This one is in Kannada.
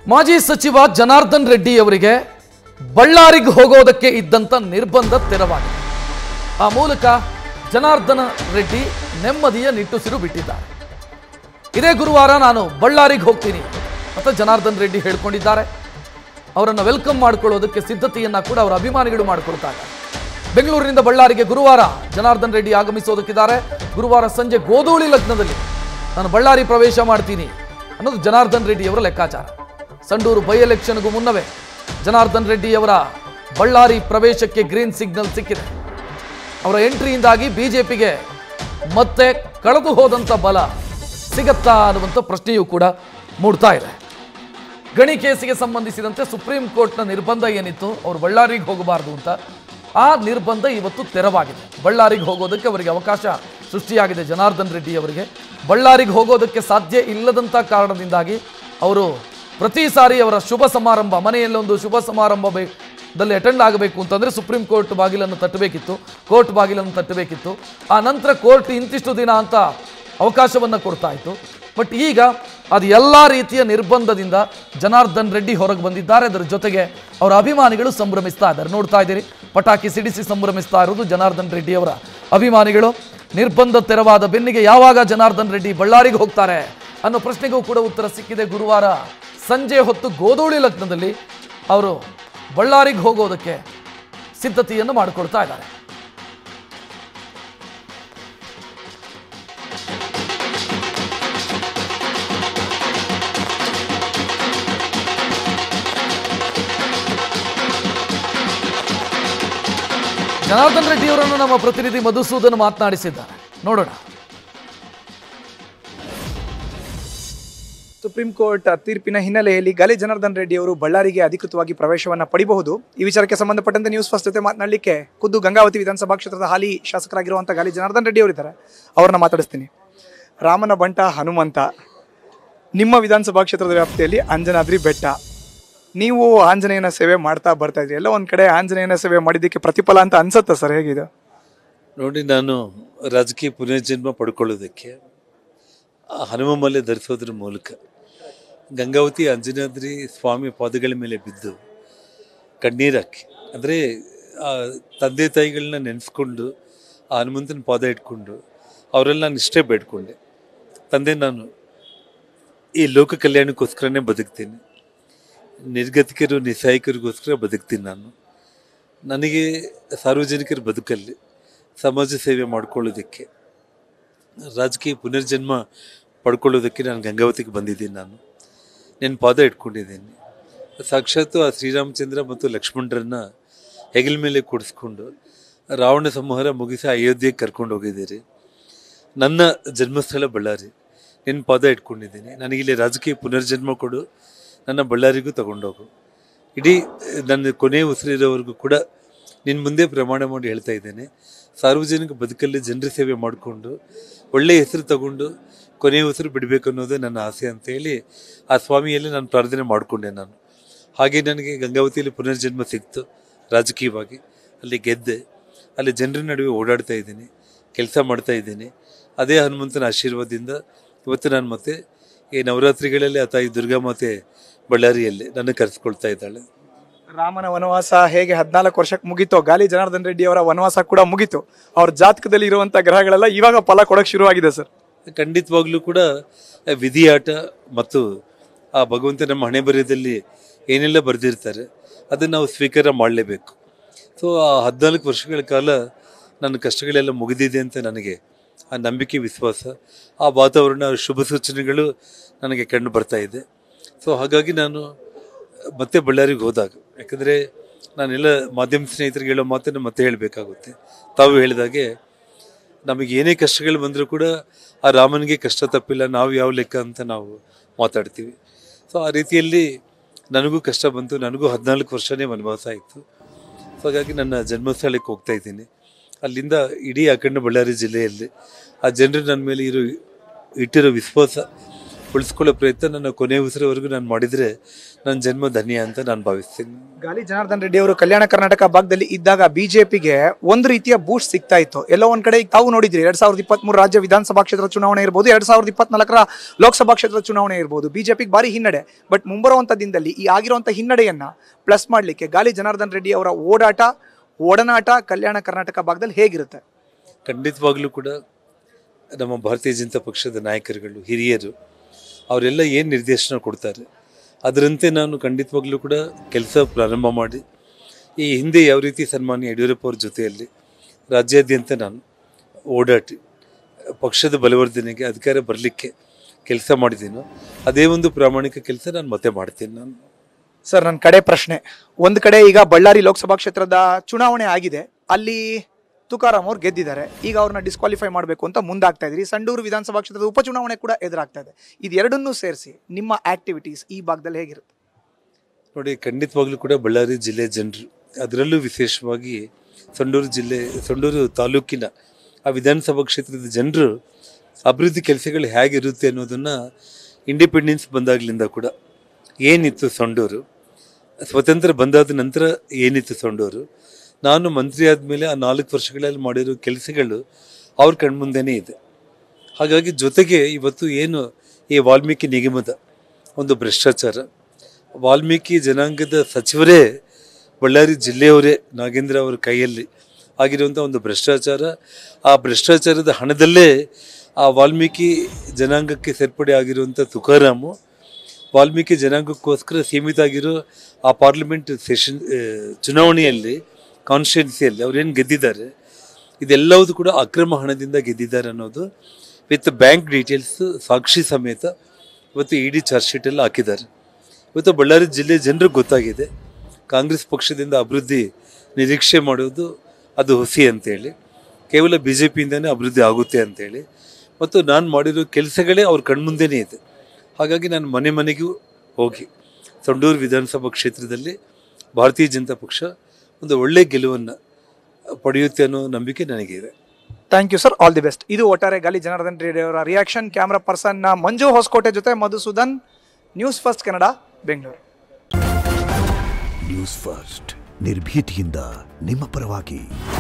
ಮಾಜಿ ಸಚಿವ ಜನಾರ್ದನ್ ರೆಡ್ಡಿ ಅವರಿಗೆ ಬಳ್ಳಾರಿಗೆ ಹೋಗೋದಕ್ಕೆ ಇದ್ದಂತ ನಿರ್ಬಂಧ ತೆರವಾಗಿದೆ. ಆ ಮೂಲಕ ಜನಾರ್ದನ ರೆಡ್ಡಿ ನೆಮ್ಮದಿಯ ನಿಟ್ಟುಸಿರು ಬಿಟ್ಟಿದ್ದಾರೆ. ಇದೇ ಗುರುವಾರ ನಾನು ಬಳ್ಳಾರಿಗೆ ಹೋಗ್ತೀನಿ ಅಂತ ಜನಾರ್ದನ್ ರೆಡ್ಡಿ ಹೇಳಿಕೊಂಡಿದ್ದಾರೆ. ಅವರನ್ನು ವೆಲ್ಕಮ್ ಮಾಡಿಕೊಳ್ಳೋದಕ್ಕೆ ಸಿದ್ಧತೆಯನ್ನ ಕೂಡ ಅವರ ಅಭಿಮಾನಿಗಳು ಮಾಡಿಕೊಳ್ತಾರೆ. ಬೆಂಗಳೂರಿನಿಂದ ಬಳ್ಳಾರಿಗೆ ಗುರುವಾರ ಜನಾರ್ದನ್ ರೆಡ್ಡಿ ಆಗಮಿಸೋದಕ್ಕಿದ್ದಾರೆ. ಗುರುವಾರ ಸಂಜೆ ಗೋಧೂಳಿ ಲಗ್ನದಲ್ಲಿ ನಾನು ಬಳ್ಳಾರಿ ಪ್ರವೇಶ ಮಾಡ್ತೀನಿ ಅನ್ನೋದು ಜನಾರ್ದನ್ ರೆಡ್ಡಿ ಅವರ ಲೆಕ್ಕಾಚಾರ. ಸಂಡೂರು ಬೈ ಎಲೆಕ್ಷನ್ಗೂ ಮುನ್ನವೇ ಜನಾರ್ದನ್ ರೆಡ್ಡಿ ಅವರ ಬಳ್ಳಾರಿ ಪ್ರವೇಶಕ್ಕೆ ಗ್ರೀನ್ ಸಿಗ್ನಲ್ ಸಿಕ್ಕಿದೆ. ಅವರ ಎಂಟ್ರಿಯಿಂದಾಗಿ ಬಿಜೆಪಿಗೆ ಮತ್ತೆ ಕಳೆದು ಹೋದಂಥ ಬಲ ಸಿಗತ್ತಾ ಅನ್ನುವಂಥ ಪ್ರಶ್ನೆಯೂ ಕೂಡ ಮೂಡ್ತಾ ಇದೆ. ಗಣಿ ಕೇಸಿಗೆ ಸಂಬಂಧಿಸಿದಂತೆ ಸುಪ್ರೀಂ ಕೋರ್ಟ್ನ ನಿರ್ಬಂಧ ಏನಿತ್ತು, ಅವರು ಬಳ್ಳಾರಿಗೆ ಹೋಗಬಾರ್ದು ಅಂತ, ಆ ನಿರ್ಬಂಧ ಇವತ್ತು ತೆರವಾಗಿದೆ. ಬಳ್ಳಾರಿಗೆ ಹೋಗೋದಕ್ಕೆ ಅವರಿಗೆ ಅವಕಾಶ ಸೃಷ್ಟಿಯಾಗಿದೆ. ಜನಾರ್ದನ್ ರೆಡ್ಡಿ ಅವರಿಗೆ ಬಳ್ಳಾರಿಗೆ ಹೋಗೋದಕ್ಕೆ ಸಾಧ್ಯ ಇಲ್ಲದಂಥ ಕಾರಣದಿಂದಾಗಿ ಅವರು ಪ್ರತಿ ಸಾರಿ ಅವರ ಶುಭ ಸಮಾರಂಭ, ಮನೆಯಲ್ಲೊಂದು ಶುಭ ಸಮಾರಂಭದಲ್ಲಿ ಅಟೆಂಡ್ ಆಗಬೇಕು ಅಂತಂದರೆ ಸುಪ್ರೀಂ ಕೋರ್ಟ್ ಬಾಗಿಲನ್ನು ತಟ್ಟಬೇಕಿತ್ತು, ಕೋರ್ಟ್ ಬಾಗಿಲನ್ನು ತಟ್ಟಬೇಕಿತ್ತು. ಆ ನಂತರ ಕೋರ್ಟ್ ಇಂತಿಷ್ಟು ದಿನ ಅಂತ ಅವಕಾಶವನ್ನು ಕೊಡ್ತಾ ಇತ್ತು. ಬಟ್ ಈಗ ಅದು ಎಲ್ಲ ರೀತಿಯ ನಿರ್ಬಂಧದಿಂದ ಜನಾರ್ದನ್ ರೆಡ್ಡಿ ಹೊರಗೆ ಬಂದಿದ್ದಾರೆ. ಅದರ ಜೊತೆಗೆ ಅವರ ಅಭಿಮಾನಿಗಳು ಸಂಭ್ರಮಿಸ್ತಾ ಇದ್ದಾರೆ. ನೋಡ್ತಾ ಇದ್ದೀರಿ, ಪಟಾಕಿ ಸಿಡಿಸಿ ಸಂಭ್ರಮಿಸ್ತಾ ಇರೋದು ಜನಾರ್ದನ್ ರೆಡ್ಡಿ ಅವರ ಅಭಿಮಾನಿಗಳು. ನಿರ್ಬಂಧ ತೆರವಾದ ಬೆನ್ನಿಗೆ ಯಾವಾಗ ಜನಾರ್ದನ್ ರೆಡ್ಡಿ ಬಳ್ಳಾರಿಗೆ ಹೋಗ್ತಾರೆ ಅನ್ನೋ ಪ್ರಶ್ನೆಗೂ ಕೂಡ ಉತ್ತರ ಸಿಕ್ಕಿದೆ. ಗುರುವಾರ ಸಂಜೆ ಹೊತ್ತು ಗೋಧೂಳಿ ಲಗ್ನದಲ್ಲಿ ಅವರು ಬಳ್ಳಾರಿಗೆ ಹೋಗೋದಕ್ಕೆ ಸಿದ್ಧತೆಯನ್ನು ಮಾಡಿಕೊಳ್ತಾ ಇದ್ದಾರೆ. ಜನಾರ್ದನ್ ರೆಡ್ಡಿ ಅವರನ್ನು ನಮ್ಮ ಪ್ರತಿನಿಧಿ ಮಧುಸೂದನ್ ಮಾತನಾಡಿಸಿದ್ದಾರೆ, ನೋಡೋಣ. ಸುಪ್ರೀಂ ಕೋರ್ಟ್ ತೀರ್ಪಿನ ಹಿನ್ನೆಲೆಯಲ್ಲಿ ಗಾಲಿ ಜನಾರ್ದನ್ ರೆಡ್ಡಿ ಅವರು ಬಳ್ಳಾರಿಗೆ ಅಧಿಕೃತವಾಗಿ ಪ್ರವೇಶವನ್ನು ಪಡೆಯಬಹುದು. ಈ ವಿಚಾರಕ್ಕೆ ಸಂಬಂಧಪಟ್ಟಂತೆ ನ್ಯೂಸ್ ಫಸ್ಟ್ ಜೊತೆ ಮಾತನಾಡಲಿಕ್ಕೆ ಖುದ್ದು ಗಂಗಾವತಿ ವಿಧಾನಸಭಾ ಕ್ಷೇತ್ರದ ಹಾಲಿ ಶಾಸಕರಾಗಿರುವಂಥ ಗಾಲಿ ಜನಾರ್ದನ್ ರೆಡ್ಡಿ ಅವರಿದ್ದಾರೆ. ಅವ್ರನ್ನ ಮಾತಾಡಿಸ್ತೀನಿ. ರಾಮನ ಬಂಟ ಹನುಮಂತ, ನಿಮ್ಮ ವಿಧಾನಸಭಾ ಕ್ಷೇತ್ರದ ವ್ಯಾಪ್ತಿಯಲ್ಲಿ ಅಂಜನಾದ್ರಿ ಬೆಟ್ಟ, ನೀವು ಆಂಜನೇಯನ ಸೇವೆ ಮಾಡ್ತಾ ಬರ್ತಾ ಇದ್ರಿ. ಎಲ್ಲ ಒಂದು ಕಡೆ ಆಂಜನೇಯನ ಸೇವೆ ಮಾಡಿದ್ದಕ್ಕೆ ಪ್ರತಿಫಲ ಅಂತ ಅನ್ಸುತ್ತಾ ಸರ್? ಹೇಗಿದೆ ನೋಡಿ, ನಾನು ರಾಜಕೀಯ ಪುನರ್ಜನ್ಮ ಪಡ್ಕೊಳ್ಳೋದಕ್ಕೆ ಹನುಮಮಲೆ ಧರಿಸೋದ್ರ ಮೂಲಕ ಗಂಗಾವತಿ ಅಂಜನಾದ್ರಿ ಸ್ವಾಮಿ ಪಾದಗಳ ಮೇಲೆ ಬಿದ್ದು ಕಣ್ಣೀರಾಕಿ, ಅಂದರೆ ತಂದೆ ತಾಯಿಗಳನ್ನ ನೆನೆಸ್ಕೊಂಡು ಆ ಹನುಮಂತನ ಪಾದ ಇಟ್ಕೊಂಡು ಅವರೆಲ್ಲ ನಾನು ಇಷ್ಟೇ ಬೇಡ್ಕೊಂಡೆ, ತಂದೆ ನಾನು ಈ ಲೋಕ ಕಲ್ಯಾಣಕ್ಕೋಸ್ಕರನೇ ಬದುಕ್ತೀನಿ, ನಿರ್ಗತಿಕರು ನಿಸ್ಸಹಾಯಕರಿಗೋಸ್ಕರ ಬದುಕ್ತೀನಿ. ನನಗೆ ಸಾರ್ವಜನಿಕರ ಬದುಕಲ್ಲಿ ಸಮಾಜ ಸೇವೆ ಮಾಡ್ಕೊಳ್ಳೋದಕ್ಕೆ, ರಾಜಕೀಯ ಪುನರ್ಜನ್ಮ ಪಡ್ಕೊಳ್ಳೋದಕ್ಕೆ ನಾನು ಗಂಗಾವತಿಗೆ ಬಂದಿದ್ದೀನಿ. ನನ್ನ ಪಾದ ಇಟ್ಕೊಂಡಿದ್ದೀನಿ. ಸಾಕ್ಷಾತ್ತು ಆ ಶ್ರೀರಾಮಚಂದ್ರ ಮತ್ತು ಲಕ್ಷ್ಮಣರನ್ನ ಹೆಗಲ ಮೇಲೆ ಕೂಡಿಸ್ಕೊಂಡು ರಾವಣ ಸಂಹಾರ ಮುಗಿಸಿ ಅಯೋಧ್ಯೆಗೆ ಕರ್ಕೊಂಡು ಹೋಗಿದ್ದೀರಿ. ನನ್ನ ಜನ್ಮಸ್ಥಳ ಬಳ್ಳಾರಿ, ನಿನ್ನ ಪಾದ ಇಟ್ಕೊಂಡಿದ್ದೀನಿ. ನನಗಿಲ್ಲಿ ರಾಜಕೀಯ ಪುನರ್ಜನ್ಮ ಕೊಡು, ನನ್ನ ಬಳ್ಳಾರಿಗೂ ತಗೊಂಡೋಗು. ಇಡೀ ನನ್ನ ಕೊನೆಯ ಉಸಿರಿರೋವರೆಗೂ ಕೂಡ ನಿನ್ನ ಮುಂದೆ ಪ್ರಮಾಣ ಮಾಡಿ ಹೇಳ್ತಾ ಇದ್ದೇನೆ, ಸಾರ್ವಜನಿಕ ಬದುಕಲ್ಲಿ ಜನರ ಸೇವೆ ಮಾಡಿಕೊಂಡು ಒಳ್ಳೆಯ ಹೆಸರು ತಗೊಂಡು ಕೊನೆಯ ಉಸಿರು ಬಿಡಬೇಕು ಅನ್ನೋದೇ ನನ್ನ ಆಸೆ ಅಂತೇಳಿ ಆ ಸ್ವಾಮಿಯಲ್ಲಿ ನಾನು ಪ್ರಾರ್ಥನೆ ಮಾಡಿಕೊಂಡೆ. ಹಾಗೆ ನನಗೆ ಗಂಗಾವತಿಯಲ್ಲಿ ಪುನರ್ಜನ್ಮ ಸಿಕ್ತು. ರಾಜಕೀಯವಾಗಿ ಅಲ್ಲಿ ಗೆದ್ದೆ, ಅಲ್ಲಿ ಜನರ ನಡುವೆ ಓಡಾಡ್ತಾ ಇದ್ದೀನಿ, ಕೆಲಸ ಮಾಡ್ತಾ ಇದ್ದೀನಿ. ಅದೇ ಹನುಮಂತನ ಆಶೀರ್ವಾದದಿಂದ ಇವತ್ತು ನಾನು ಮತ್ತೆ ಈ ನವರಾತ್ರಿಗಳಲ್ಲಿ ಆ ತಾಯಿ ದುರ್ಗಾಮಾತೆ ಬಳ್ಳಾರಿಯಲ್ಲಿ ನನ್ನ ಕರೆಸ್ಕೊಳ್ತಾ ಇದ್ದಾಳೆ. ರಾಮನ ವನವಾಸ ಹೇಗೆ 14 ವರ್ಷಕ್ಕೆ ಮುಗೀತೋ, ಗಾಲಿ ಜನಾರ್ದನ್ ರೆಡ್ಡಿ ಅವರ ವನವಾಸ ಕೂಡ ಮುಗೀತು. ಅವ್ರ ಜಾತಕದಲ್ಲಿ ಇರುವಂಥ ಗ್ರಹಗಳೆಲ್ಲ ಇವಾಗ ಫಲ ಕೊಡೋಕೆ ಶುರುವಾಗಿದೆ ಸರ್. ಖಂಡಿತವಾಗ್ಲೂ ಕೂಡ ವಿಧಿಯಾಟ ಮತ್ತು ಆ ಭಗವಂತ ನಮ್ಮ ಹಣೆ ಬರೆಯದಲ್ಲಿ ಏನೆಲ್ಲ ಬರೆದಿರ್ತಾರೆ ಅದನ್ನು ನಾವು ಸ್ವೀಕಾರ ಮಾಡಲೇಬೇಕು. ಸೊ ಆ 14 ವರ್ಷಗಳ ಕಾಲ ನನ್ನ ಕಷ್ಟಗಳೆಲ್ಲ ಮುಗಿದಿದೆ ಅಂತ ನನಗೆ ಆ ನಂಬಿಕೆ, ವಿಶ್ವಾಸ, ಆ ವಾತಾವರಣ, ಶುಭ ಸೂಚನೆಗಳು ನನಗೆ ಕಂಡು ಬರ್ತಾ ಇದೆ. ಸೊ ಹಾಗಾಗಿ ನಾನು ಮತ್ತೆ ಬಳ್ಳಾರಿಗೆ ಹೋದಾಗ, ಯಾಕಂದರೆ ನಾನೆಲ್ಲ ಮಾಧ್ಯಮ ಸ್ನೇಹಿತರಿಗೆ ಹೇಳೋ ಮಾತನ್ನು ಮತ್ತೆ ಹೇಳಬೇಕಾಗುತ್ತೆ. ತಾವು ಹೇಳಿದಾಗೆ ನಮಗೆ ಏನೇ ಕಷ್ಟಗಳು ಬಂದರೂ ಕೂಡ ಆ ರಾಮನಿಗೆ ಕಷ್ಟ ತಪ್ಪಿಲ್ಲ, ನಾವು ಯಾವ ಲೆಕ್ಕ ಅಂತ ನಾವು ಮಾತಾಡ್ತೀವಿ. ಸೊ ಆ ರೀತಿಯಲ್ಲಿ ನನಗೂ ಕಷ್ಟ ಬಂತು, ನನಗೂ 14 ವರ್ಷನೇ ವನವಾಸ ಆಯಿತು. ಸೊ ಹಾಗಾಗಿ ನನ್ನ ಜನ್ಮಸ್ಥಳಕ್ಕೆ ಹೋಗ್ತಾ ಇದ್ದೀನಿ. ಅಲ್ಲಿಂದ ಇಡೀ ಅಖಂಡ ಬಳ್ಳಾರಿ ಜಿಲ್ಲೆಯಲ್ಲಿ ಆ ಜನರು ನನ್ನ ಮೇಲೆ ಇಟ್ಟಿರೋ ವಿಶ್ವಾಸ ಉಳಿಸ್ಕೊಳ್ಳೋ ಪ್ರಯತ್ನ ನನ್ನ ಕೊನೆ ಉಸಿರವರೆಗೂ ನಾನು ಮಾಡಿದರೆ ನನ್ನ ಜನ್ಮ ಧನ್ಯ ಅಂತ ನಾನು ಭಾವಿಸ್ತೀನಿ. ಗಾಲಿ ಜನಾರ್ದನ್ ರೆಡ್ಡಿ ಅವರು ಕಲ್ಯಾಣ ಕರ್ನಾಟಕ ಭಾಗದಲ್ಲಿ ಇದ್ದಾಗ ಬಿಜೆಪಿಗೆ ಒಂದು ರೀತಿಯ ಬೂಸ್ಟ್ ಸಿಗ್ತಾ ಇತ್ತು. ಎಲ್ಲೋ ಒಂದ್ ಕಡೆ ಈಗ ತಾವು ನೋಡಿದ್ರಿ 2023 ರಾಜ್ಯ ವಿಧಾನಸಭಾ ಕ್ಷೇತ್ರ ಚುನಾವಣೆ ಇರ್ಬೋದು, 2024 ಲೋಕಸಭಾ ಕ್ಷೇತ್ರ ಚುನಾವಣೆ ಇರ್ಬೋದು, ಬಿಜೆಪಿಗೆ ಭಾರಿ ಹಿನ್ನಡೆ. ಬಟ್ ಮುಂಬರುವಂತ ದಿನದಲ್ಲಿ ಈ ಆಗಿರುವಂತಹ ಹಿನ್ನಡೆಯನ್ನ ಪ್ಲಸ್ ಮಾಡಲಿಕ್ಕೆ ಗಾಲಿ ಜನಾರ್ದನ್ ರೆಡ್ಡಿ ಅವರ ಒಡನಾಟ ಕಲ್ಯಾಣ ಕರ್ನಾಟಕ ಭಾಗದಲ್ಲಿ ಹೇಗಿರುತ್ತೆ? ಖಂಡಿತವಾಗ್ಲೂ ಕೂಡ ನಮ್ಮ ಭಾರತೀಯ ಜನತಾ ಪಕ್ಷದ ನಾಯಕರುಗಳು, ಹಿರಿಯರು ಅವರೆಲ್ಲ ಏನು ನಿರ್ದೇಶನ ಕೊಡ್ತಾರೆ ಅದರಂತೆ ನಾನು ಖಂಡಿತವಾಗ್ಲೂ ಕೂಡ ಕೆಲಸ ಪ್ರಾರಂಭ ಮಾಡಿ, ಈ ಹಿಂದೆ ಯಾವ ರೀತಿ ಸನ್ಮಾನ್ಯ ಯಡಿಯೂರಪ್ಪ ಅವ್ರ ಜೊತೆಯಲ್ಲಿ ರಾಜ್ಯಾದ್ಯಂತ ನಾನು ಓಡಾಟಿ ಪಕ್ಷದ ಬಲವರ್ಧನೆಗೆ ಅಧಿಕಾರ ಬರಲಿಕ್ಕೆ ಕೆಲಸ ಮಾಡಿದ್ದೀನೋ ಅದೇ ಒಂದು ಪ್ರಾಮಾಣಿಕ ಕೆಲಸ ನಾನು ಮತ್ತೆ ಮಾಡ್ತೀನಿ. ನಾನು ಸರ್, ನನ್ನ ಕಡೆ ಪ್ರಶ್ನೆ, ಒಂದು ಕಡೆ ಈಗ ಬಳ್ಳಾರಿ ಲೋಕಸಭಾ ಕ್ಷೇತ್ರದ ಚುನಾವಣೆ ಆಗಿದೆ, ಅಲ್ಲಿ ತುಕಾರಾಮ್ ಅವ್ರು ಗೆದ್ದಿದ್ದಾರೆ. ಈಗ ಅವ್ರನ್ನ ಡಿಸ್ಕ್ವಾಲಿಫೈ ಮಾಡಬೇಕು ಅಂತ ಮುಂದಾಗ್ತಾ ಇದ್ರಿ. ಸಂಡೂರು ವಿಧಾನಸಭಾ ಕ್ಷೇತ್ರದ ಉಪಚುನಾವಣೆ ಕೂಡ ಎದುರಾಗ್ತಾ ಇದೆ. ಇದೆರಡನ್ನೂ ಸೇರಿಸಿ ನಿಮ್ಮ ಆಕ್ಟಿವಿಟೀಸ್ ಈ ಭಾಗದಲ್ಲಿ ಹೇಗಿರುತ್ತೆ? ನೋಡಿ, ಖಂಡಿತವಾಗ್ಲೂ ಕೂಡ ಬಳ್ಳಾರಿ ಜಿಲ್ಲೆ ಜನರು, ಅದರಲ್ಲೂ ವಿಶೇಷವಾಗಿ ಸಂಡೂರು ತಾಲೂಕಿನ ಆ ವಿಧಾನಸಭಾ ಕ್ಷೇತ್ರದ ಜನರು ಅಭಿವೃದ್ಧಿ ಕೆಲಸಗಳು ಹೇಗಿರುತ್ತೆ ಅನ್ನೋದನ್ನು ಇಂಡಿಪೆಂಡೆನ್ಸ್ ಬಂದಾಗಲಿಂದ ಕೂಡ ಏನಿತ್ತು ಸಂಡೂರು, ಸ್ವತಂತ್ರ ಬಂದಾದ ನಂತರ ಏನಿತ್ತು ಸಂಡೂರು, ನಾನು ಮಂತ್ರಿ ಆದಮೇಲೆ ಆ 4 ವರ್ಷಗಳಲ್ಲಿ ಮಾಡಿರೋ ಕೆಲಸಗಳು ಅವ್ರ ಕಣ್ಮುಂದೆನೇ ಇದೆ. ಹಾಗಾಗಿ ಜೊತೆಗೆ ಇವತ್ತು ಏನು ಈ ವಾಲ್ಮೀಕಿ ನಿಗಮದ ಒಂದು ಭ್ರಷ್ಟಾಚಾರ, ವಾಲ್ಮೀಕಿ ಜನಾಂಗದ ಸಚಿವರೇ ಬಳ್ಳಾರಿ ಜಿಲ್ಲೆಯವರೇ ನಾಗೇಂದ್ರ ಅವರ ಕೈಯಲ್ಲಿ ಆಗಿರುವಂಥ ಒಂದು ಭ್ರಷ್ಟಾಚಾರ, ಆ ಭ್ರಷ್ಟಾಚಾರದ ಹಣದಲ್ಲೇ ಆ ವಾಲ್ಮೀಕಿ ಜನಾಂಗಕ್ಕೆ ಸೇರ್ಪಡೆ ಆಗಿರುವಂಥ ತುಕಾರಾಮು, ವಾಲ್ಮೀಕಿ ಜನಾಂಗಕ್ಕೋಸ್ಕರ ಸೀಮಿತ ಆಗಿರೋ ಆ ಪಾರ್ಲಿಮೆಂಟ್ ಚುನಾವಣೆಯಲ್ಲಿ ಕಾನ್ಸ್ಟಿಟ್ಯೂನ್ಸಿಯಲ್ಲಿ ಅವ್ರೇನು ಗೆದ್ದಿದ್ದಾರೆ ಇದೆಲ್ಲವೂ ಕೂಡ ಅಕ್ರಮ ಹಣದಿಂದ ಗೆದ್ದಿದ್ದಾರೆ ಅನ್ನೋದು ವಿತ್ ಬ್ಯಾಂಕ್ ಡೀಟೇಲ್ಸ್ ಸಾಕ್ಷಿ ಸಮೇತ ಇವತ್ತು ಇಡಿ ಚಾರ್ಜ್ ಶೀಟಲ್ಲಿ ಹಾಕಿದ್ದಾರೆ. ಇವತ್ತು ಬಳ್ಳಾರಿ ಜಿಲ್ಲೆ ಜನರಿಗೆ ಗೊತ್ತಾಗಿದೆ ಕಾಂಗ್ರೆಸ್ ಪಕ್ಷದಿಂದ ಅಭಿವೃದ್ಧಿ ನಿರೀಕ್ಷೆ ಮಾಡೋದು ಅದು ಹುಸಿ ಅಂತೇಳಿ, ಕೇವಲ BJPಯಿಂದನೇ ಅಭಿವೃದ್ಧಿ ಆಗುತ್ತೆ ಅಂತೇಳಿ, ಮತ್ತು ನಾನು ಮಾಡಿರೋ ಕೆಲಸಗಳೇ ಅವ್ರ ಕಣ್ಮುಂದೆನೇ ಇದೆ. ಹಾಗಾಗಿ ನಾನು ಮನೆಗೂ ಹೋಗಿ ಸಂಡೂರು ವಿಧಾನಸಭಾ ಕ್ಷೇತ್ರದಲ್ಲಿ ಭಾರತೀಯ ಜನತಾ ಪಕ್ಷ ಒಂದು ಒಳ್ಳೆ ಗೆಲುವನ್ನು ಪಡೆಯುತ್ತೆ ಅನ್ನೋ ನಂಬಿಕೆ ನನಗಿದೆ. Thank you sir, all the best. ಇದು ಒಟ್ಟಾರೆ ಗಾಲಿ ಜನಾರ್ದನ್ ರೆಡ್ಡಿ ಅವರ reaction. Camera person Manju Hosakote ಜೊತೆ Madhusudan, News First Kannada, Bengaluru. News First ನಿರ್ಭೀತಿಯಿಂದ ನಿಮ್ಮ ಪರವಾಗಿ.